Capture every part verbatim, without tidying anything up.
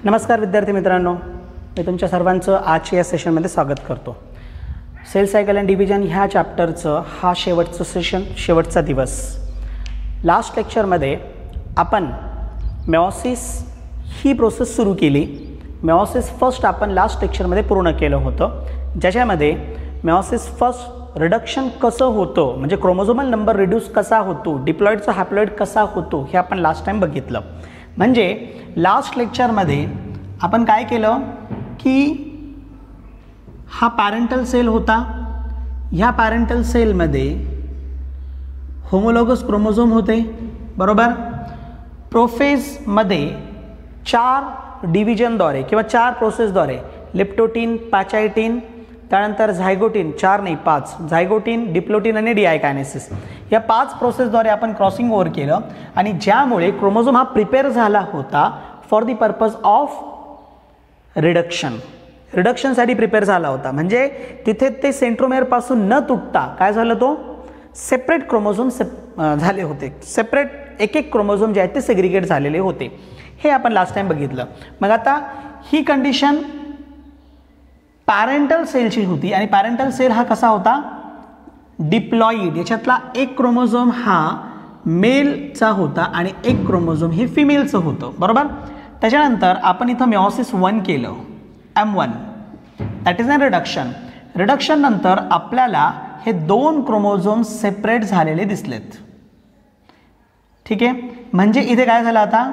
नमस्कार विद्यार्थी मित्रांनो, मी तुमच्या सर्वांचं आजच्या या सेशनमध्ये स्वागत करतो. सेल सायकल अँड डिव्हिजन ह्या चॅप्टरचं हा शेवटचं सेशन, शेवटचा दिवस. लास्ट लेक्चरमध्ये आपण मेओसिस ही प्रोसेस सुरू केली. मेओसिस फर्स्ट आपण लास्ट लेक्चरमध्ये पूर्ण केलं होतं, ज्याच्यामध्ये मेओसिस फर्स्ट रिडक्शन कसं होतं, म्हणजे क्रोमोझोमल नंबर रिड्यूस कसा होतो, डिप्लॉइडचा हॅप्लॉइड कसा होतो हे आपण लास्ट टाइम बघितलं. म्हणजे लास्ट लेक्चरमध्ये आपण काय केलं की हा पॅरेंटल सेल होता. ह्या पॅरेंटल सेलमध्ये होमोलॉगस क्रोमोझोम होते, बरोबर. प्रोफेजमध्ये चार डिव्हिजनद्वारे किंवा चार प्रोसेसद्वारे लेप्टोटीन, पॅचायटीन, त्यानंतर झायगोटीन, चार नाही पाच, झायगोटीन, डिप्लोटीन आणि डिआयकायनेसिस या पाच प्रोसेसद्वारे आपण क्रॉसिंग ओव्हर केलं आणि ज्यामुळे क्रोमोझोम हा प्रिपेअर झाला होता for the purpose of reduction. रिडक्शनसाठी प्रिपेअर झाला होता. म्हणजे तिथे ते सेंट्रोमेअरपासून न तुटता काय झालं, तो सेपरेट क्रोमोझोम सेप झाले होते. सेपरेट एक एक क्रोमोझोम जे आहेत ते सेग्रिगेट झालेले होते. हे आपण लास्ट टाइम बघितलं. मग आता ही कंडिशन पॅरेंटल सेलची होती आणि पॅरेंटल सेल हा कसा होता, डिप्लॉइड. याच्यातला एक क्रोमोझोम हा मेलचा होता आणि एक क्रोमोझोम हे फिमेलचं होतं, बरोबर. त्याच्यानंतर आपण इथं मेओसिस वन केलं, M one, that is a reduction. Reduction नंतर आपल्याला हे दोन क्रोमोझोम सेपरेट झालेले दिसलेत, ठीक आहे. म्हणजे इथे काय झालं, आता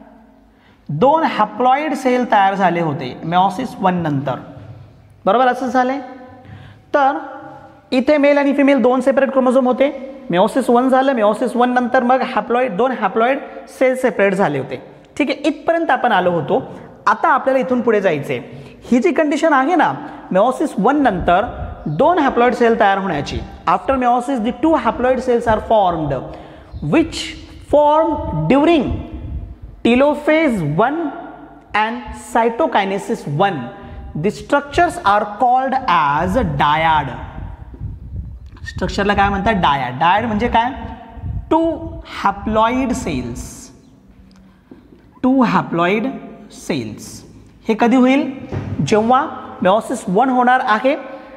दोन हॅप्लॉइड सेल तयार झाले होते मेओसिस वन नंतर, बरोबर. असं झाले तर इथे मेल आणि फिमेल दोन सेपरेट क्रोमोझोम होते. मेओसिस वन झालं. मेओसिस वन नंतर मग हॅप्लॉइड दोन हॅप्लॉइड सेल सेपरेट झाले होते, ठीक आहे. इथपर्यंत आपण आलो होतो. आता आपल्याला इथून पुढे जायचे. ही जी कंडिशन आहे ना, मेओसिस वन नंतर दोन हॅप्लॉइड सेल तयार होण्याची, after meiosis the two haploid cells are formed which form during telophase one and cytokinesis one. The structures are called as dyad. स्ट्रक्चरला काय म्हणतात, डायड. डायड म्हणजे काय, two haploid cells. Two haploid cells. हे कधी होईल, जेव्हा मेओसिस वन होणार आहे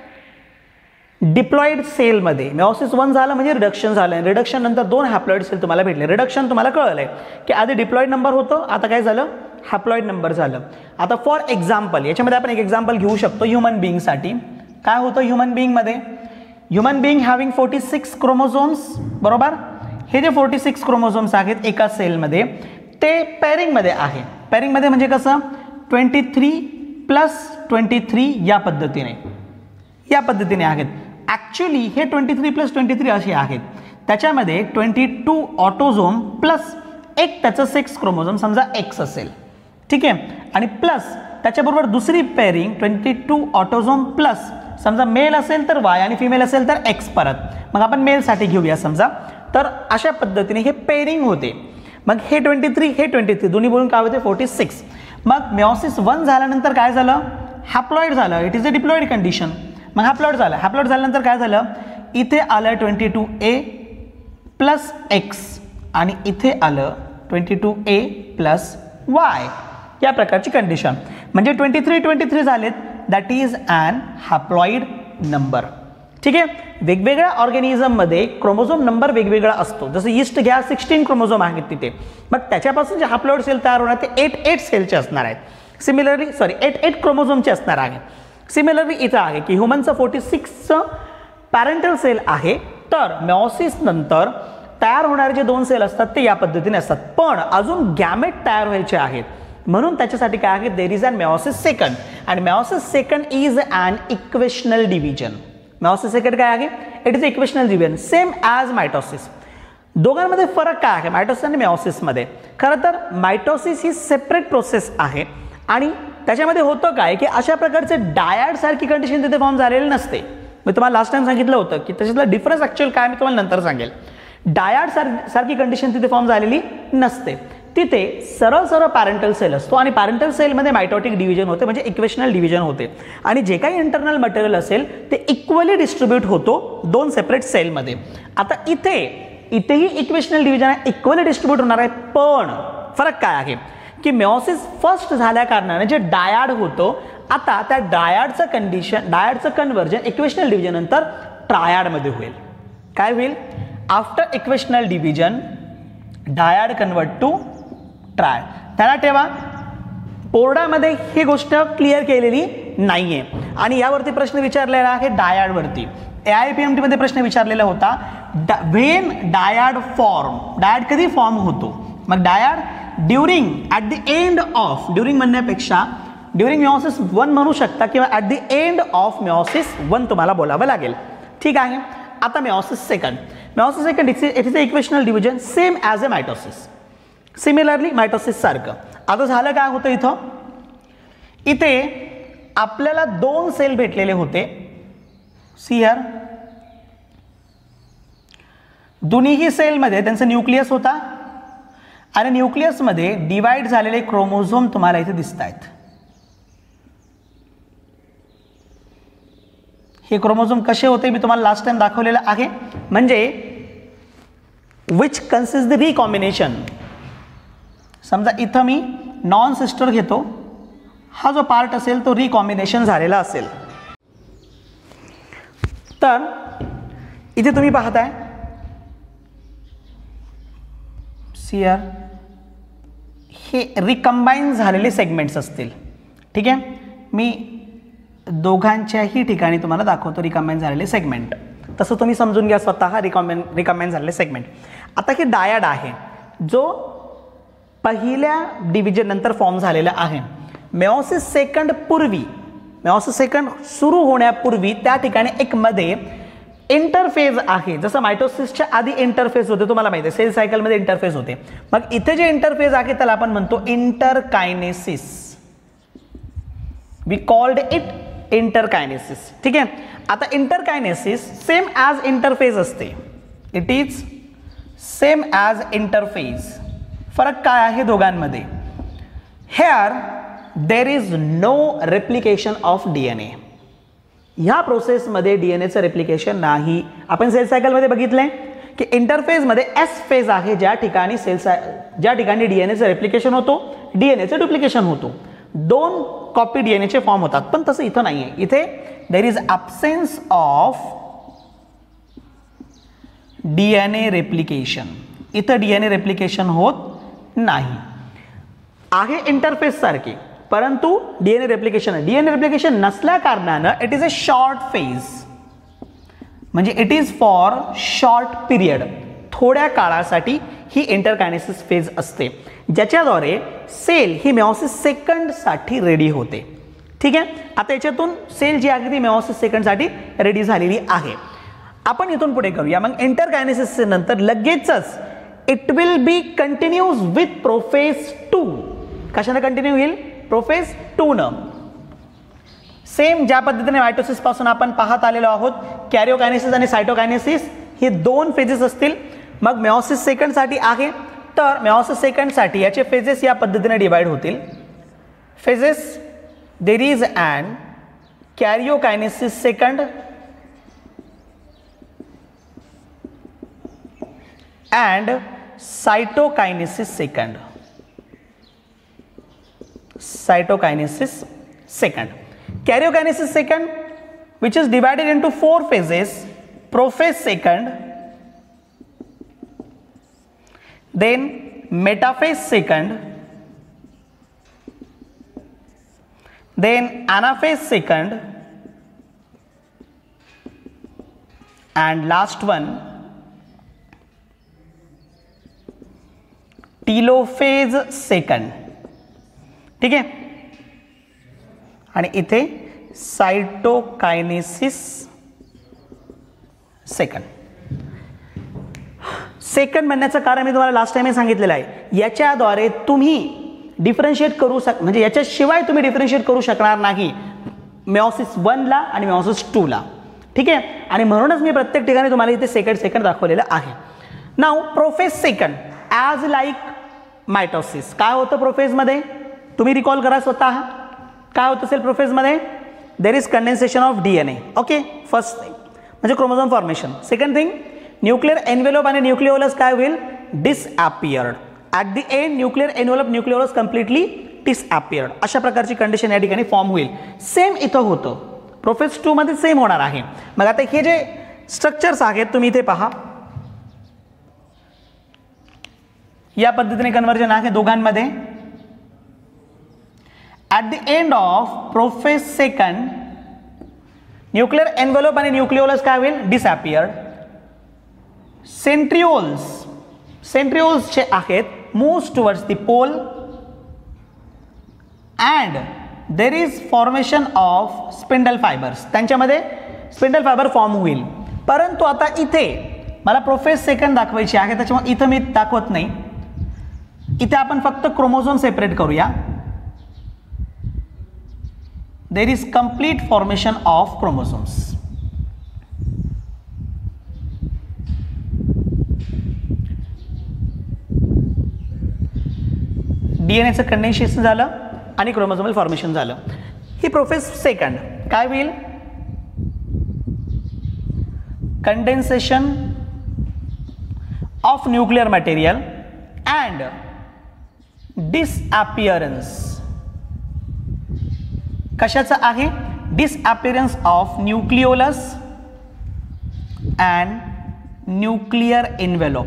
डिप्लॉइड सेलमध्ये. मेओसिस वन झालं म्हणजे रिडक्शन झालं. रिडक्शन नंतर दोन हॅप्लॉइड सेल तुम्हाला भेटले. रिडक्शन तुम्हाला कळलंय की आधी डिप्लॉइड नंबर होतं, आता काय झालं, हॅप्लॉइड नंबर झालं. आता फॉर एक्झाम्पल याच्यामध्ये आपण एक एक्झाम्पल घेऊ शकतो ह्युमन बिईंगसाठी. काय होतं ह्युमन बिईंगमध्ये, human being having forty six chromosomes, बरोबर. हे जे फोर्टी सिक्स क्रोमोझोम्स आहेत एका सेलमध्ये ते पेअरिंगमध्ये आहे. पेअरिंगमध्ये म्हणजे कसं, twenty three plus twenty three या पद्धतीने या पद्धतीने आहेत. ॲक्च्युली हे twenty three plus twenty three असे आहेत. त्याच्यामध्ये ट्वेंटी टू ऑटोझोम प्लस एक त्याचं सेक्स क्रोमोझोम समजा एक्स असेल, ठीक आहे. आणि प्लस त्याच्याबरोबर दुसरी pairing twenty two autosome plus समजा मेल असेल तर वाय आणि फिमेल असेल तर एक्स परत. मग आपण मेलसाठी घेऊया समजा. तर अशा पद्धतीने हे पेअरिंग होते. मग हे ट्वेंटी थ्री हे ट्वेंटी थ्री दोन्ही बोलून काय होते, फोर्टी सिक्स. मग मेओसिस वन झाल्यानंतर काय झालं, हॅप्लॉइड झालं. It is a diploid condition. मग हॅप्लॉइड झालं. हॅप्लॉइड झाल्यानंतर काय झालं, इथे आलं twenty two A plus X आणि इथे आलं twenty two A plus Y. या प्रकारची कंडिशन. म्हणजे ट्वेंटी थ्री ट्वेंटी थ्री झालेत, that is an haploid number, ठीक आहे. वेगवेगळ्या ऑर्गॅनिझममध्ये क्रोमोझोम नंबर वेगवेगळा असतो. जसं ईस्ट घ्या, सिक्स्टीन क्रोमोझोम आहेत तिथे. मग त्याच्यापासून जे हॅप्लॉइड सेल तयार होणार ते एट एट सेलचे असणार आहेत. सिमिलरली सॉरी एट एट क्रोमोझोमचे असणार आहे. सिमिलरली इथं आहे की ह्युमनचं फोर्टी सिक्सचं पॅरेंटल सेल आहे. तर मेओसिस नंतर तयार होणारे जे दोन सेल असतात ते या पद्धतीने असतात. पण अजून गॅमेट तयार व्हायचे आहेत, म्हणून त्याच्यासाठी काय आहे, there is an meiosis second. आणि meiosis second is an equational division. Meiosis second काय आहे, it is equational division same as mitosis. दोघांमध्ये फरक काय आहे मायटोसिस आणि मेओसिसमध्ये. खरं तर मायटोसिस ही सेपरेट प्रोसेस आहे आणि त्याच्यामध्ये होतं काय की अशा प्रकारचे डायड सारखी कंडिशन तिथे फॉर्म झालेली नसते. मी तुम्हाला लास्ट टाइम सांगितलं होतं की त्याच्यातला डिफरन्स ॲक्च्युअल काय मी तुम्हाला नंतर सांगेल. डायड सार सारखी कंडिशन तिथे फॉर्म झालेली नसते. तिथे सरळ सरळ पॅरेंटल सेल असतो आणि पॅरेंटल सेलमध्ये मायटोटिक डिव्हिजन होते, म्हणजे इक्वेशनल डिव्हिजन होते. आणि जे काही इंटरनल मटेरियल असेल ते इक्वली डिस्ट्रीब्यूट होतो दोन सेपरेट सेलमध्ये. आता इथे इथेही इक्वेशनल डिव्हिजन आहे, इक्वली डिस्ट्रीब्यूट होणार आहे. पण फरक काय आहे की मेओसिस फर्स्ट झाल्या कारणाने जे डायड होतो, आता त्या डायडचं कंडिशन डायडचं कन्व्हर्जन इक्वेशनल डिव्हिजन नंतर ट्रायडमध्ये होईल. काय होईल? After equational division dyad convert to triad. त्याला ठेवा, बोर्डामध्ये ही गोष्ट क्लिअर केलेली नाहीये आणि यावरती प्रश्न विचारलेला आहे डायडवरती. ए आय पी एम टीमध्ये प्रश्न विचारलेला होता, व्हेन डायड फॉर्म, डायड कधी फॉर्म होतो. मग dyad during at the end of, during म्हणण्यापेक्षा ड्युरिंग मेओसिस वन म्हणू शकता किंवा at the end of meiosis one तुम्हाला बोलावं लागेल. ठीक आहे. आता meiosis second, meiosis second it is a equational division same as a mitosis. Similarly mitosis सारखं. आता झालं काय होतं, इथं इथे आपल्याला दोन सेल भेटलेले होते. सी हिअर, दोन्हीही सेलमध्ये त्यांचं न्यूक्लियस होता आणि न्यूक्लियसमध्ये डिवाइड झालेले क्रोमोझोम तुम्हाला इथे दिसत आहेत. हे क्रोमोझोम कसे होते मी तुम्हाला लास्ट टाइम दाखवलेलं आहे. म्हणजे विच कन्सिस्ट द रिकॉम्बिनेशन. समजा इथं मी नॉन सिस्टर घेतो, हा जो पार्ट असेल तो रिकॉम्बिनेशन झालेला असेल. तर इथे तुम्ही पाहताय सियर, हे रिकम्बाईन झालेले सेगमेंट्स असतील. ठीक आहे, मी दोघांच्याही ठिकाणी तुम्हाला दाखवतो रिकम्बाईन झालेले सेगमेंट. तसं तुम्ही समजून घ्या स्वतः रिकॉम्बाईन रिकम्बाईन झालेले सेगमेंट. आता हे डायड आहे जो पहिल्या डिव्हिजन नंतर फॉर्म झालेला आहे. मेओसिस सेकंड पूर्वी, मेओसिस सेकंड सुरू होण्यापूर्वी त्या ठिकाणी एक मध्ये इंटरफेज आहे. जसं मायटोसिसच्या आधी इंटरफेस होते, तुम्हाला माहिती आहे सेल सायकलमध्ये इंटरफेस होते. मग इथे जे इंटरफेज आहे त्याला आपण म्हणतो interkinesis. We called it interkinesis. ठीक आहे. आता इंटरकायनेसिस सेम ॲज इंटरफेज असते. It is same as interphase. फरक काय आहे दोघांमध्ये? Here there is no replication of D N A. ह्या प्रोसेसमध्ये डी एन एचं रेप्लिकेशन नाही. आपण सेल सायकलमध्ये बघितलंय की इंटरफेजमध्ये एस फेज आहे, ज्या ठिकाणी सेल साय ज्या ठिकाणी डी एन एचं रेप्लिकेशन होतो, डी एन एचं डुप्लिकेशन होतो. दोन कॉपी डी एन एचे फॉर्म होतात. पण तसं इथं नाही आहे. इथे there is absence of D N A replication. इथं डी एन ए रेप्लिकेशन होत नाही. आहे इंटरफेस सारखे, परंतु डीएनए रेप्लिकेशन डीएनए रेप्लिकेशन नसल्या कारणानं it is a short phase. म्हणजे it is for short period, थोड्या काळासाठी ही इंटरकायनेसिस फेज असते, ज्याच्याद्वारे सेल ही मेओसिस सेकंड साठी रेडी होते. ठीक आहे. आता याच्यातून सेल जी आहे ती मेओसिस सेकंड साठी रेडी झालेली आहे. आपण इथून पुढे करूया. मग इंटरकायनेसिस नंतर लगेचच it will be continues with prophase two. कशाने कंटिन्यू होईल? प्रोफेज टू न. सेम ज्या पद्धतीने मायटोसिस पासून आपण पाहत आलेलो आहोत, कॅरिओकायनेसिस आणि सायटोकायनेसिस हे दोन फेजेस असतील. मग मेओसिस सेकंड साठी आहे, तर मेओसिस सेकंड साठी याचे फेजेस या पद्धतीने डिवाइड होतील. Phases there is and karyokinesis second and cytokinesis second. Cytokinesis second. Karyokinesis second, which is divided into four phases. Prophase second, then metaphase second, then anaphase second, and last one telophase second. ठीक आहे. आणि इथे cytokinesis second. Second म्हणण्याचं कारण मी तुम्हाला last time सांगितलेलं आहे. याच्याद्वारे तुम्ही डिफरन्शिएट करू शक म्हणजे याच्याशिवाय तुम्ही डिफरन्शिएट करू शकणार नाही मेओसिस वनला आणि मेओसिस टूला. ठीक आहे. आणि म्हणूनच मी प्रत्येक ठिकाणी तुम्हाला इथे सेकंड सेकंड दाखवलेलं आहे. Now prophase second as like mitosis. काय होतं प्रोफेजमध्ये? तुम्ही रिकॉल करा स्वतः. काय होत असेल प्रोफेजमध्ये? There is condensation of DNA. Okay, first thing म्हणजे chromosome formation. Second thing nuclear envelope आणि न्यूक्लिओलस काय होईल? Disappeared. At the end nuclear envelope nucleolus completely disappeared. अशा प्रकारची कंडिशन या ठिकाणी फॉर्म होईल. सेम इथं होतं, प्रोफेस टू मध्ये सेम होणार आहे. मग आता हे जे स्ट्रक्चर्स आहेत तुम्ही इथे पहा, या पद्धतीने कन्वर्जन आहे दोघांमध्ये. At the end of prophase second nuclear envelope आणि न्यूक्लिओलस काय होईल, डिसअपियर्ड. सेंट्रिओल्स सेंट्रिओल्स जे आहेत moves towards the pole and there is formation of spindle fibres. त्यांच्यामध्ये स्पिंडल फायबर फॉर्म होईल. परंतु आता इथे मला प्रोफेस सेकंड दाखवायची आहे, त्याच्यामुळे इथं मी दाखवत नाही. इथे आपण फक्त क्रोमोझोम सेपरेट करूया. There is complete formation of chromosomes. डीएनएचं कंडेन्सेशन झालं आणि क्रोमोझोमल फॉर्मेशन झालं. ही प्रोफेस सेकंड काय होईल, condensation of nuclear material and disappearance. कशाचं आहे, disappearance of nucleolus and nuclear envelope.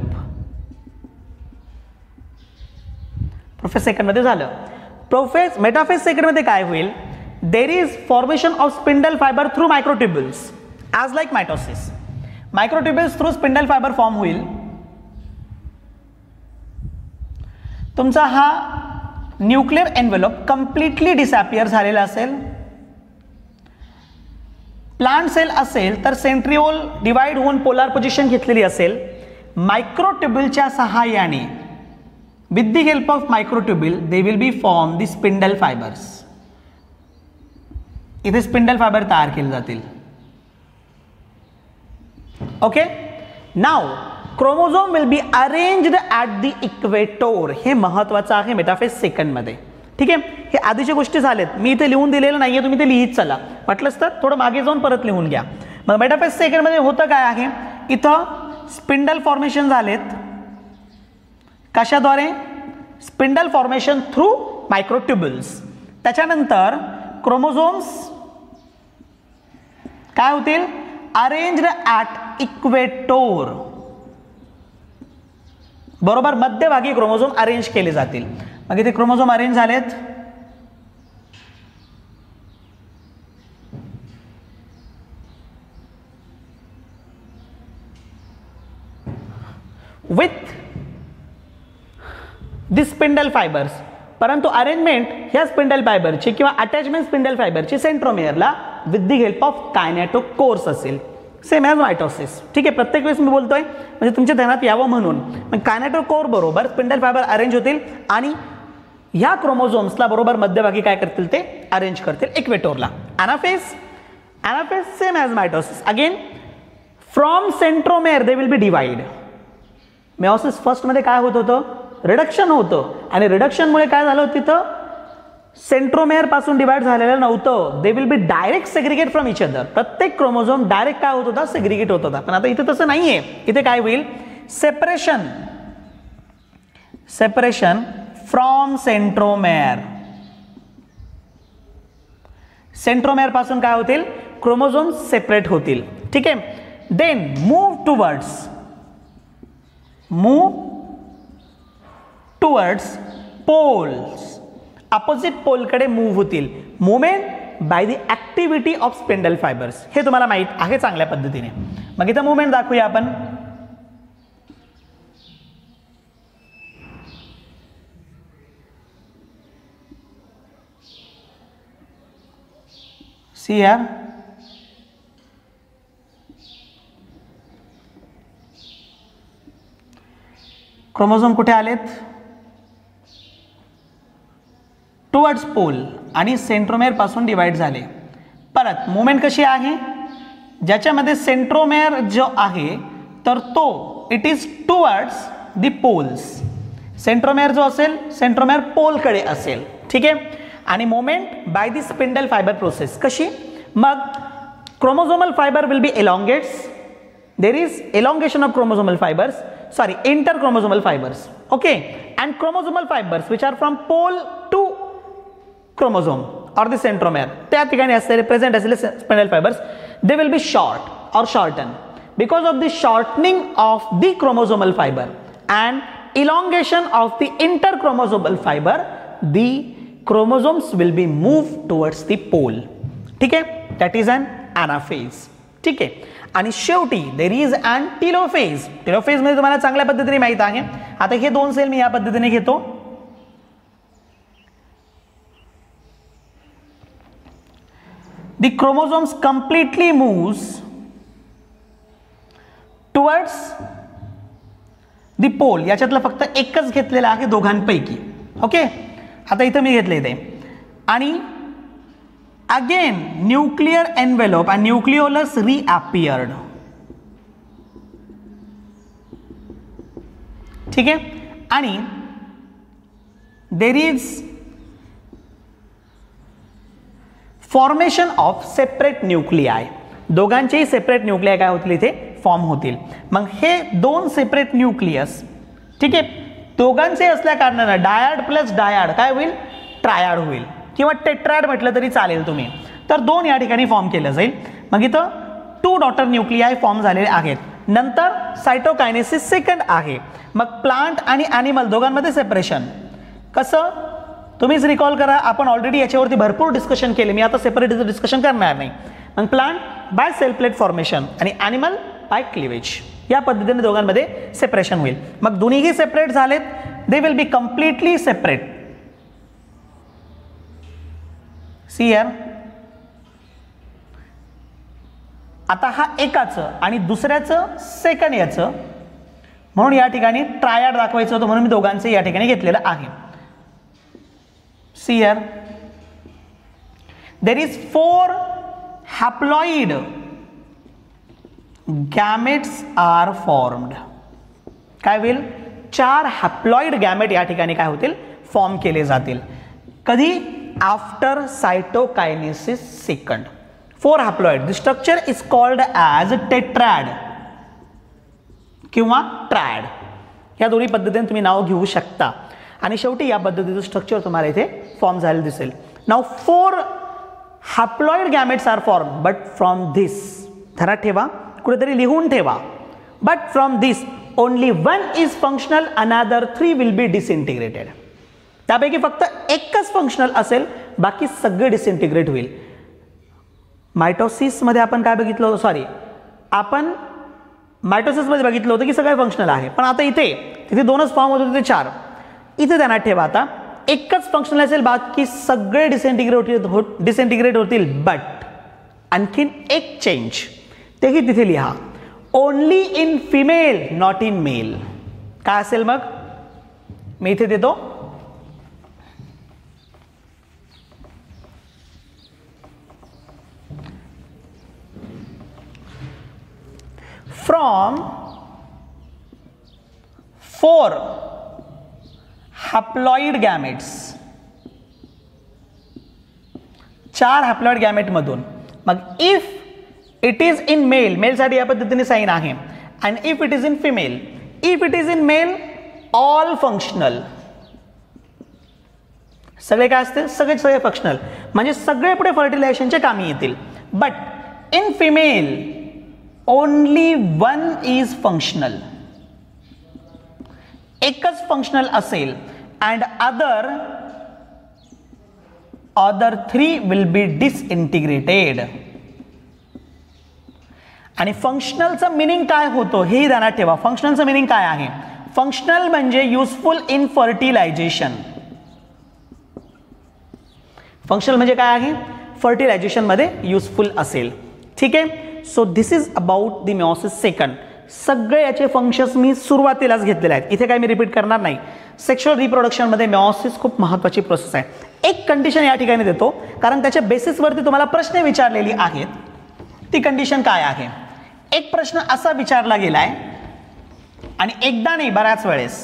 Prophase second मध्ये झालं. प्रोफेस मेटाफेस सेकंड मध्ये काय होईल, there is formation of spindle fibre through microtubules as like mitosis. Microtubules through spindle fibre form होईल. तुमचा हा न्यूक्लिअर एनव्हलप कम्प्लिटली डिसअपियर झालेला असेल. प्लांट सेल असेल तर सेंट्रिओल डिवाइड होऊन पोलार पोझिशन घेतलेली असेल. मायक्रोट्युब्युलच्या सहाय्याने with the help of microtubule they will be form the spindle fibers. इथे स्पिंडल फायबर तयार केले जातील. Okay, now chromosome will be arranged at the equator. हे महत्वाचं आहे मेटाफेस सेकंड मध्ये. ठीक आहे, हे आधीच्या गोष्टी झाल्यात, मी इथे लिहून दिलेलं नाहीये, तुम्ही ते लिहित चला. वाटलंच तर थोडं मागे जाऊन परत लिहून घ्या. मग मेटाफेस सेकंड मध्ये होतं काय आहे, इथं स्पिंडल फॉर्मेशन झालेत. कशाद्वारे, स्पिंडल फॉर्मेशन थ्रू मायक्रोट्युब्युल्स. त्याच्यानंतर क्रोमोझोम्स काय होतील, अरेंज्ड ॲट इक्वेटोर. बरोबर मध्यभागी क्रोमोझोम अरेंज केले जातील. मग इथे क्रोमोझोम अरेंज झालेत. With the spindle fibres. परंतु अरेंजमेंट ह्या स्पिंडल फायबरची किंवा अटॅचमेंट स्पिंडल फायबरची सेंट्रोमेअरला with the help of kinetochores असेल. Same as mitosis. ठीक आहे, प्रत्येक वेळेस मी बोलतोय म्हणजे तुमच्या ध्यानात यावं म्हणून. मग कायनेटोकोर बरोबर स्पिंडल फायबर अरेंज होतील आणि ह्या क्रोमोझोम्सला बरोबर मध्यभागी काय करतील, ते अरेंज करतील इक्वेटोरला. Anaphase anaphase same as mitosis. Again from centromere they will be divide. Meiosis first मध्ये काय होत होतं, रिडक्शन होतं. आणि रिडक्शनमुळे काय झालं, तिथं सेंट्रोमेअर पासून डिवाइड झालेलं नव्हतं. They will be direct segregate from each other. प्रत्येक क्रोमोझोम डायरेक्ट काय होत होता, सेग्रिगेट होत होता. पण आता इथे तसं नाहीये. इथे काय होईल, separation separation from centromere. Centromere पासून काय होतील, क्रोमोझोम सेपरेट होतील. ठीक आहे, then move towards move towards poles. Opposite पोलकडे मूव्ह होतील. Movement by the activity of spindle fibres. हे तुम्हाला माहित आहे चांगल्या पद्धतीने. मग इथं मुवमेंट दाखवूया आपण. सी यार, क्रोमोझोम कुठे आलेत, टुवर्ड्स पोल आणि सेंट्रोमेअर पासून डिवाइड झाले. परत मुवमेंट कशी आहे, ज्याच्यामध्ये सेंट्रोमेअर जो आहे तर तो it is towards the poles. Centromere जो असेल सेंट्रोमेअर पोलकडे असेल. ठीक आहे, आणि movement by the spindle fibre process. कशी, मग chromosomal fibre will be elongates. There is elongation of chromosomal fibres, sorry inter chromosomal fibres. Okay, and chromosomal fibres which are from pole to chromosome or the centromere, त्या ठिकाणी असलेले present असलेले spindle fibres they will be short or shorten because of the shortening of the chromosomal fibre and elongation of the interchromosomal fiber, the chromosomes will be moved towards the pole. ठीक आहे, that is an anaphase. ठीक आहे, आणि शेवटी there is an telophase. telophase मध्ये तुम्हाला चांगल्या पद्धतीने माहित आहे. आता हे दोन सेल मी या पद्धतीने घेतो. The chromosomes completely moves towards the pole. याच्यातलं फक्त एकच घेतलेलं आहे दोघांपैकी. ओके, आता इथं मी घेतले ते आणि again nuclear envelope and nucleolus reappeared. ठीक आहे, आणि there is formation of separate nuclei. दोघांचेही सेपरेट न्यूक्लिआय काय होतील इथे फॉर्म होतील. मग हे दोन सेपरेट न्यूक्लियस, ठीक आहे, दोघांचे असल्या कारणानं डायड प्लस डायड काय होईल, ट्रायड होईल किंवा टेट्रायड म्हटलं तरी चालेल तुम्ही. तर दोन या ठिकाणी फॉर्म केलं जाईल. मग इथं टू डॉटर न्यूक्लिआय फॉर्म झालेले आहेत. नंतर सायटोकायनेसिस सेकंड आहे. मग प्लांट आणि ॲनिमल दोघांमध्ये सेपरेशन कसं तुम्हीच रिकॉल करा. आपण ऑलरेडी याच्यावरती भरपूर डिस्कशन केले, मी आता सेपरेट डिस्कशन करणार नाही. मग plant by cell plate formation आणि ॲनिमल बाय क्लिवेज, या पद्धतीने दोघांमध्ये सेपरेशन होईल. मग दोन्हीही सेपरेट झालेत, they will be completely separate. See here, आता हा एकाचं आणि दुसऱ्याचं सेकंड याचं, म्हणून या ठिकाणी ट्रायड दाखवायचं होतं म्हणून मी दोघांचे या ठिकाणी घेतलेलं आहे. See here, there is four haploid gametes are formed. काय होईल, चार हॅप्लॉइड गॅमेट या ठिकाणी काय होतील फॉर्म केले जातील. कधी, after cytokinesis second. Four haploid. The structure is called as tetrad किंवा ट्रॅड, या दोन्ही पद्धतीने तुम्ही नाव घेऊ शकता. आणि शेवटी या पद्धतीचं स्ट्रक्चर तुम्हाला इथे फॉर्म झालेलं दिसेल. Now four haploid gametes are form but from this, ध्यानात ठेवा, कुठेतरी लिहून ठेवा, but from this only one is functional, another three will be disintegrated. त्यापैकी फक्त एकच फंक्शनल असेल, बाकी सगळे डिसइंटिग्रेट होईल. मायटोसिस मध्ये आपण काय बघितलं होतं, सॉरी आपण मायटोसिस मध्ये बघितलं होतं की सगळे फंक्शनल आहे, पण आता इथे तिथे दोनच फॉर्म होते, तिथे चार. इथे ध्यानात ठेवा, आता एकच फंक्शनल असेल, बाकी सगळे डिसइंटिग्रेट हो डिसइंटिग्रेट होतील. बट आणखीन एक चेंज, तेही तिथे लिहा, only in female not in male. काय असेल मग, मी इथे देतो, फ्रॉम फोर हॅप्लॉइड गॅमेट्स, चार हॅप्लॉइड गॅमेट मधून. मग if it is in male, male साठी या पद्धतीने साइन आहे, and if it is in female, if it is in male all functional. सगळे काय असते, सगळे सगळे फंक्शनल, म्हणजे सगळे पुढे फर्टिलायझेशनच्या कामी येतील. But in female only one is functional, एकच फंक्शनल असेल, and other other three will be disintegrated. आणि फंक्शनलचं मिनिंग काय होतं हे ध्यानात ठेवा. फंक्शनलचं मिनिंग काय आहे, फंक्शनल म्हणजे युजफुल इन फर्टिलायझेशन. फंक्शनल म्हणजे काय आहे, फर्टिलायझेशन मध्ये युजफुल असेल. ठीक आहे, so this is about the meiosis second. सगळे याचे फंक्शन्स मी सुरुवातीलाच घेतलेले आहेत, इथे काय मी रिपीट करणार नाही. सेक्शुअल रिप्रोडक्शन मध्ये मेयोसिस खूप महत्त्वाची प्रोसेस आहे. एक कंडिशन या ठिकाणी देतो, कारण त्याच्या बेसिसवरती तुम्हाला प्रश्न विचारलेली आहेत. ती कंडिशन काय आहे, एक प्रश्न असा विचारला गेलाय, आणि एकदा नाही बऱ्याच वेळेस,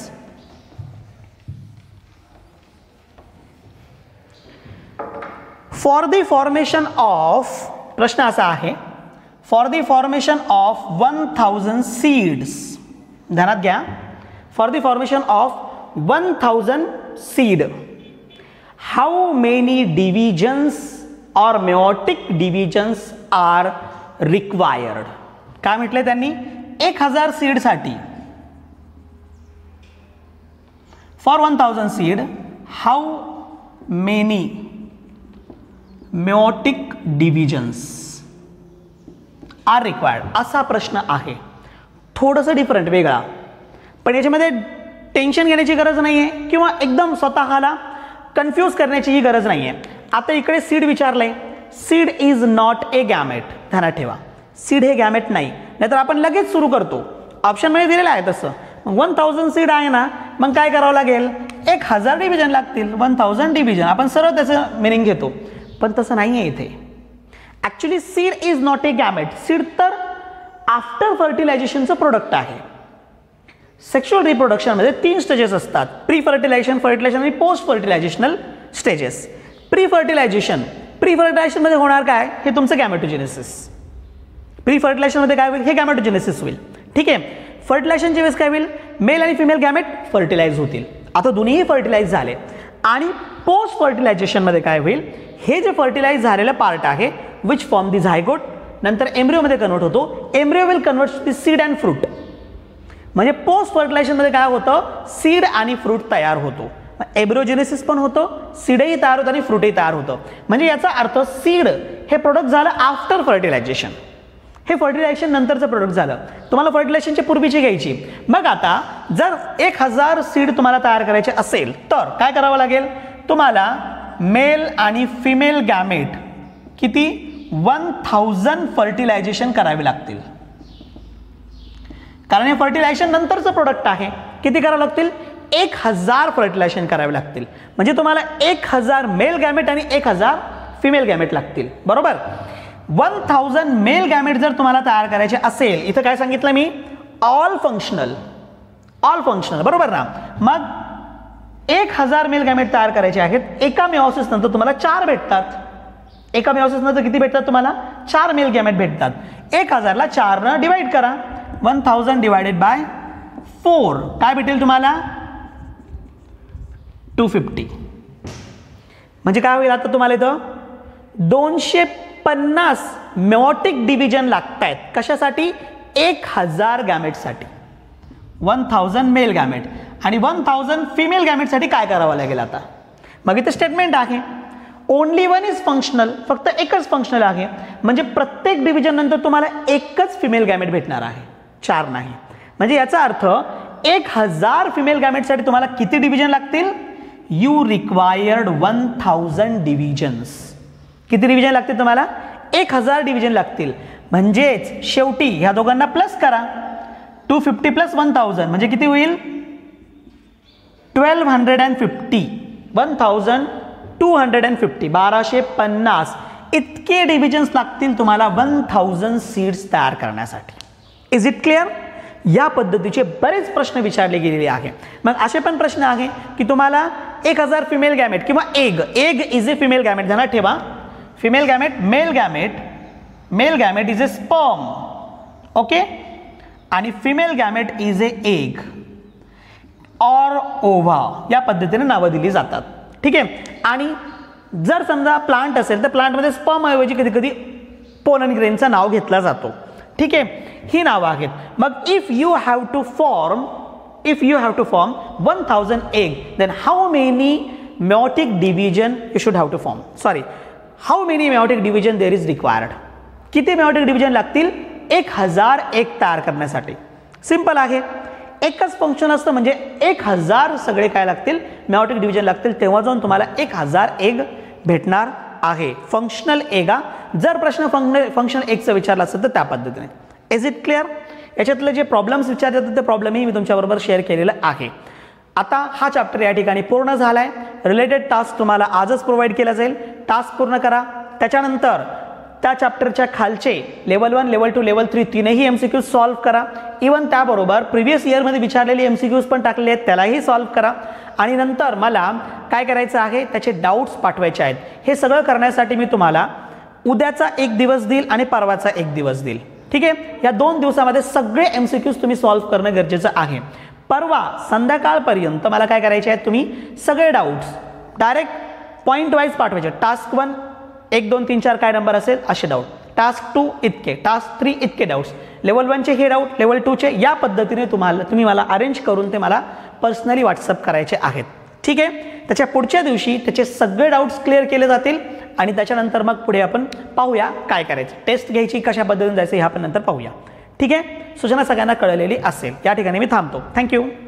फॉर द फॉर्मेशन ऑफ, प्रश्न असा आहे, for the formation of one thousand seeds, ध्यानात घ्या, for the formation of one thousand seed, how many divisions or meiotic divisions are required. काय म्हटलंय त्यांनी, एक हजार सीडसाठी for one thousand seed how many meiotic divisions are required, असा प्रश्न आहे. थोडंसं डिफरंट, वेगळा, पण याच्यामध्ये टेन्शन घेण्याची गरज नाही आहे किंवा एकदम स्वतःला कन्फ्यूज करण्याचीही गरज नाही आहे. आता इकडे सीड विचारलंय, seed is not a gamete, ध्यानात ठेवा, सीड हे गॅमेट नाही, नाहीतर आपण लगेच सुरू करतो. ऑप्शनमध्ये दिलेलं आहे तसं. मग वन थाउजंड सीड आहे ना, मग काय करावं लागेल, एक हजार डिव्हिजन लागतील, वन थाउजंड डिव्हिजन, आपण सरळ त्याचं मिनिंग घेतो. पण तसं नाही आहे इथे. Actually seed is not a gamete, seed तर आफ्टर फर्टिलायझेशनचं प्रोडक्ट आहे. सेक्शुअल रिप्रोडक्शनमध्ये तीन स्टेजेस असतात, प्री फर्टिलायझेशन, फर्टिलायझेशन आणि post fertilisational stages. Pre fertilisation, pre फर्टिलायझेशनमध्ये होणार काय, हे तुमचं गॅमेटोजेनेसिस. प्री फर्टिलायझेशनमध्ये काय होईल, हे गॅमेटोजेनेसिस होईल. ठीक आहे. फर्टिलायझेशनच्या वेळेस काय होईल, मेल आणि फिमेल गॅमेट फर्टिलाइज होतील. आता दोन्हीही फर्टिलाइज झाले. आणि पोस्ट फर्टिलायझेशनमध्ये काय होईल, हे जे फर्टिलाइज झालेलं पार्ट आहे विच फॉर्म दी झायगोट, नंतर एम्ब्रिओमध्ये कन्वर्ट होतो. Embryo will convert the seed and fruit. म्हणजे पोस्ट फर्टिलायझेशनमध्ये काय होतं, सीड आणि फ्रूट तयार होतो. एब्रोजेनेसिस पण होतं, सीडही तयार होतं आणि फ्रूटही तयार होतं. म्हणजे याचा अर्थ सीड हे प्रोडक्ट झालं आफ्टर फर्टिलायझेशन, हे फर्टिलायझेशन नंतरचं प्रोडक्ट झालं. तुम्हाला फर्टिलायझेशनच्या पूर्वीची घ्यायची. मग आता जर एक हजार सीड तुम्हाला तयार करायचे असेल तर काय करावं लागेल, तुम्हाला मेल आणि फिमेल गॅमेट किती वन थाउजंड फर्टिलायझेशन करावे लागतील. कारण हे फर्टिलायझेशन नंतरचं प्रोडक्ट आहे. किती करावं लागतील, एक हजार फर्टिलायझेशन करावे लागतील. म्हणजे तुम्हाला एक हजार मेल गॅमेट आणि एक हजार फिमेल गॅमेट लागतील. बरोबर. वन थाउजंड मेल गॅमेट जर तुम्हाला तयार करायचे असेल, इथं काय सांगितलं मी, ऑल फंक्शनल, ऑल फंक्शनल, बरोबर ना. मग एक हजार मेल गॅमेट तयार करायचे आहेत. एका मेओसिस नंतर तुम्हाला चार भेटतात. एका मेओसिस नंतर किती भेटतात तुम्हाला, चार मेल गॅमेट भेटतात. एक हजारला चारनं डिवाइड करा, one thousand divided by four काय भेटेल तुम्हाला, टू फिफ्टी. म्हणजे काय होईल, आता तुम्हाला इथं दोनशे पन्नास मेओटिक डिव्हिजन लागत आहेत. कशासाठी, एक हजार गॅमेटसाठी. वन थाउजंड मेल गॅमेट आणि वन थाउजंड फिमेल गॅमेटसाठी काय करावं लागेल आता. मग इथं स्टेटमेंट आहे, ओनली वन इज फंक्शनल, फक्त एकच फंक्शनल आहे. म्हणजे प्रत्येक डिव्हिजन नंतर तुम्हाला एकच फिमेल गॅमेट भेटणार आहे, चार नाही. म्हणजे याचा अर्थ एक हजार फिमेल गॅमेटसाठी तुम्हाला किती डिव्हिजन लागतील, you required one thousand divisions. किती डिव्हिजन लागतील तुम्हाला, एक हजार डिव्हिजन लागतील. म्हणजेच शेवटी ह्या दोघांना प्लस करा, two fifty plus one thousand म्हणजे किती होईल, twelve hundred and fifty. One thousand two hundred and fifty, बाराशे पन्नास इतके डिव्हिजन्स लागतील तुम्हाला वन थाउजंड सीड्स तयार करण्यासाठी. Is it clear. या पद्धतीचे बरेच प्रश्न विचारले गेलेले आहे. मग असे पण प्रश्न आहे की तुम्हाला एक हजार फिमेल गॅमेट किंवा egg, egg is a female gamete, ध्यानात ठेवा. Female gamete, male gamete, male gamete is a sperm, okay. आणि female gamete is a egg or ova, या पद्धतीने नावं दिली जातात. ठीक आहे. आणि जर समजा प्लांट असेल तर प्लांटमध्ये स्पर्म ऐवजी कधी कधी पोलन ग्रेनचं नाव घेतला जातो. ठीक आहे. ही नावं आहेत. मग if you have to form if you have to form one thousand egg, then how many meiotic division you should have to form, sorry how many meiotic division there is required. किती meiotic division लागतील, एक हजार egg तयार करण्यासाठी. Simple आहे. एकच function असतं म्हणजे एक हजार सगळे काय लागतील, मेओटिक डिव्हिजन लागतील. तेव्हा जाऊन तुम्हाला एक हजार एग भेटणार आहे. फंक्शनल एगा. जर प्रश्न फंक्शनल एगचा विचारला असेल तर त्या पद्धतीने. Is it clear. याच्यातले जे प्रॉब्लेम्स विचारले जातात ते प्रॉब्लेमही मी तुमच्याबरोबर शेअर केलेलं आहे. आता हा चॅप्टर या ठिकाणी पूर्ण झाला आहे. रिलेटेड टास्क तुम्हाला आजच प्रोव्हाइड केला जाईल. टास्क पूर्ण करा. त्याच्यानंतर त्या चॅप्टरच्या खालचे level one, level two, level three तीनही एमसीक्यूज सॉल्व्ह करा. इवन त्याबरोबर प्रिव्हियस इयरमध्ये विचारलेले एमसीक्यूज पण टाकलेले आहेत, त्यालाही सॉल्व्ह करा. आणि नंतर मला काय करायचं आहे, त्याचे डाऊट्स पाठवायचे आहेत. हे सगळं करण्यासाठी मी तुम्हाला उद्याचा एक दिवस देईल आणि परवाचा एक दिवस देईल. ठीक आहे. या दोन दिवसामध्ये सगळे एमसीक्यूज तुम्ही सॉल्व्ह करणं गरजेचं आहे. परवा संध्याकाळपर्यंत मला काय करायचे आहेत, तुम्ही सगळे डाऊट्स डायरेक्ट पॉईंट वाईज पाठवायचे. टास्क वन एक दोन तीन चार काय नंबर असेल असे डाऊट, टास्क टू इतके, टास्क थ्री इतके डाऊट्स, लेवल वनचे हे डाऊट, लेवल टूचे या पद्धतीने तुम्हाला तुम्ही मला अरेंज करून ते मला पर्सनली व्हॉट्सअप करायचे आहेत. ठीक आहे. त्याच्या पुढच्या दिवशी त्याचे सगळे डाऊट्स क्लिअर केले जातील आणि त्याच्यानंतर मग पुढे आपण पाहूया काय करायचं, टेस्ट घ्यायची कशा पद्धतीने जायचं हे आपण नंतर पाहूया. ठीक आहे. सूचना सगळ्यांना कळलेली असेल. या ठिकाणी मी थांबतो. थँक्यू.